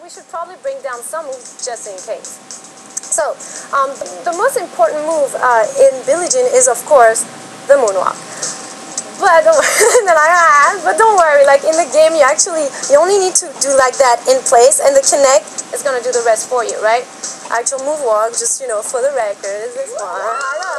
we should probably bring down some moves just in case. So, the most important move in Billie Jean is, of course, the moonwalk. But don't worry, like in the game you only need to do like that in place, and the connect is gonna do the rest for you, right? Actual moonwalk, just for the record, is this one.